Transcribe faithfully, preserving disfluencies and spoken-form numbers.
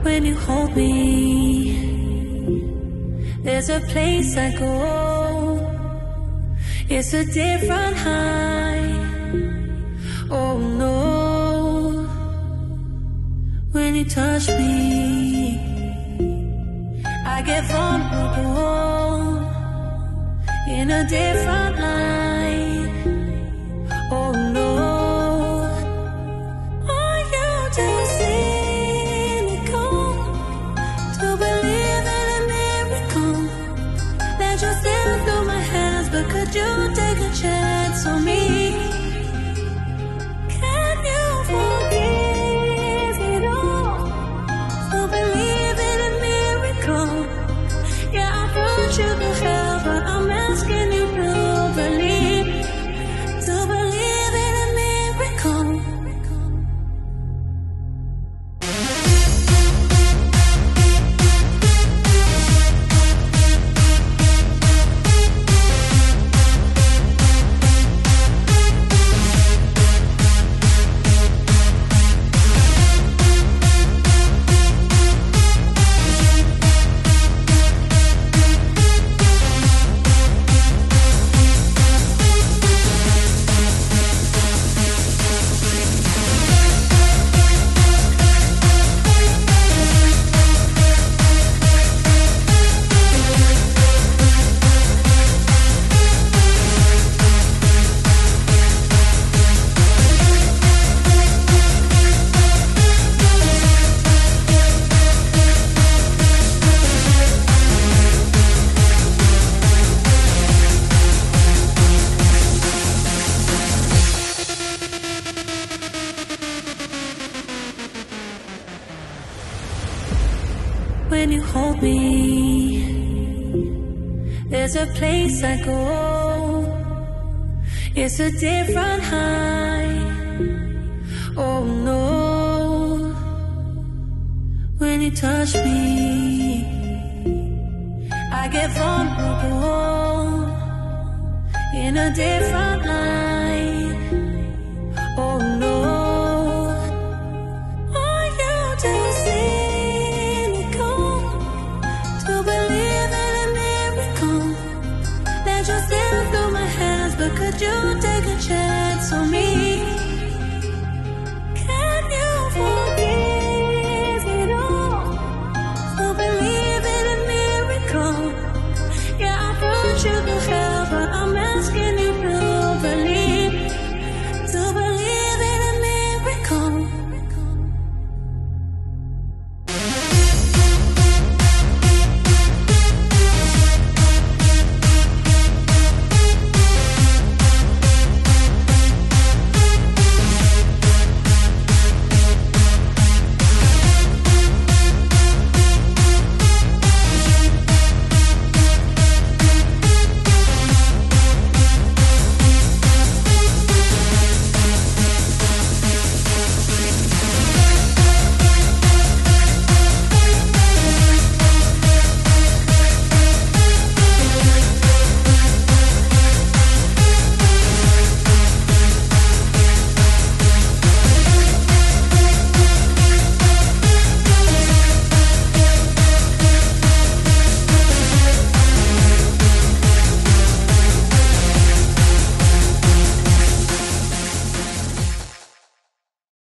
When you hold me, there's a place I go. It's a different high. Oh no. When you touch me, I get vulnerable in a different light. Oh no. Are you too cynical to believe in a miracle? Let yourself through my hands, but could you take a chance on me? Can you forgive it all? So believe in a miracle. Yeah, I brought you to hell, but I'm asking you to believe, to believe in a miracle. When you hold me, there's a place I go. It's a different high. Oh no. When you touch me, I get vulnerable in a different